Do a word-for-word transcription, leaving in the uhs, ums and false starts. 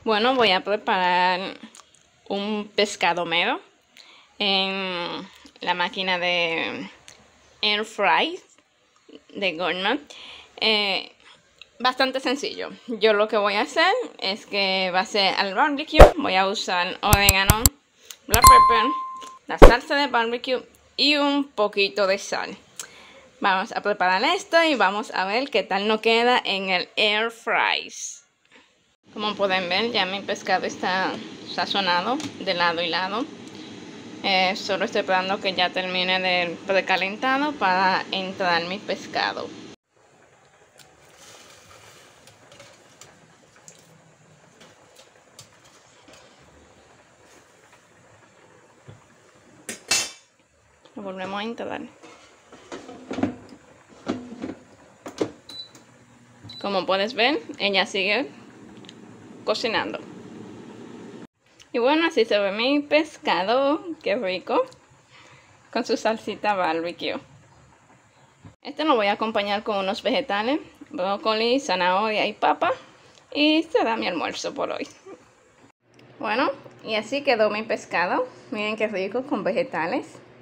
Bueno, voy a preparar un pescado mero en la máquina de air fry de Gourmet. Eh, bastante sencillo. Yo lo que voy a hacer es que va a ser al barbecue. Voy a usar orégano, black pepper, la salsa de barbecue y un poquito de sal. Vamos a preparar esto y vamos a ver qué tal nos queda en el air fry. Como pueden ver, ya mi pescado está sazonado de lado y lado. Eh, solo estoy esperando que ya termine de precalentado para entrar mi pescado. Lo volvemos a entrar. Como puedes ver, ella sigue cocinando. Y bueno, así se ve mi pescado, qué rico, con su salsita barbecue. Este lo voy a acompañar con unos vegetales, brócoli, zanahoria y papa, y será mi almuerzo por hoy. Bueno, y así quedó mi pescado. Miren qué rico con vegetales.